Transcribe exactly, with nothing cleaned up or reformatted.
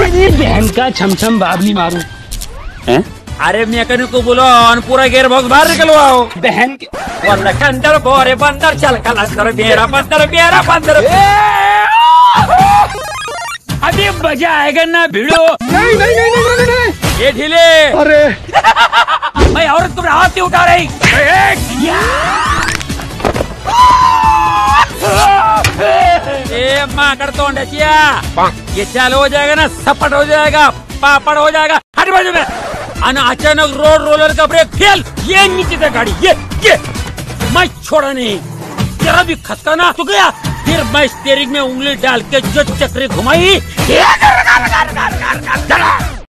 बहन का छमछम बाबली मारू। हैं? अरे मैकेनिक को बोलो और पूरा गेयर बॉक्स बाहर निकलवाओ। बहन के कंदर बोरे बंदर चल कलंदर मेरा बंदर मेरा बंदर। अभी मजा आएगा ना भिड़ो। नहीं नहीं नहीं नहीं नहीं ये ढीले। अरे मैं औरत तुम्हें हाथ नहीं उठा रही। ए माँ कर तो ये चालू हो जाएगा ना सपट हो जाएगा पापड़ हो जाएगा। हट बाजू में अन अचानक रोड रोलर का ब्रेक फेल। ये नीचे से गाड़ी ये ये मैं छोड़ा नहीं। तेरा भी खसका ना तो गया। फिर मैं स्टीयरिंग में उंगली डाल के जो चक्री घुमाई।